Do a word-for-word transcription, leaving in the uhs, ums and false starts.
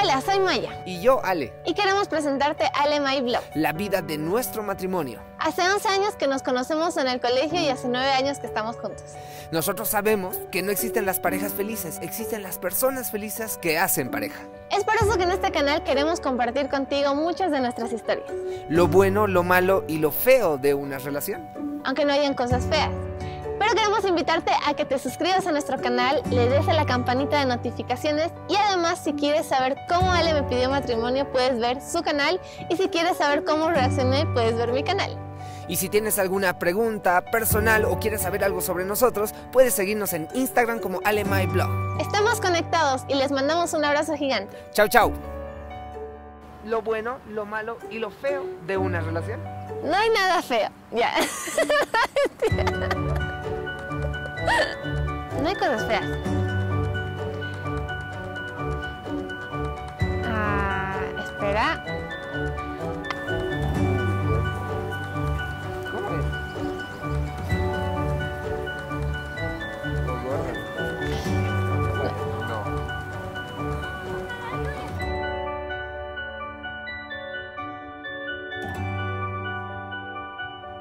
Hola, soy Maya. Y yo, Ale. Y queremos presentarte Ale My Blog. La vida de nuestro matrimonio. Hace once años que nos conocemos en el colegio y hace nueve años que estamos juntos. Nosotros sabemos que no existen las parejas felices, existen las personas felices que hacen pareja. Es por eso que en este canal queremos compartir contigo muchas de nuestras historias. Lo bueno, lo malo y lo feo de una relación. Aunque no hayan cosas feas. Pero queremos invitarte a que te suscribas a nuestro canal, le des a la campanita de notificaciones y además si quieres saber cómo Ale me pidió matrimonio puedes ver su canal y si quieres saber cómo reaccioné puedes ver mi canal. Y si tienes alguna pregunta personal o quieres saber algo sobre nosotros, puedes seguirnos en Instagram como Ale My Blog. Estamos conectados y les mandamos un abrazo gigante. Chau, chau. Lo bueno, lo malo y lo feo de una relación. No hay nada feo. Ya. No hay cosas feas.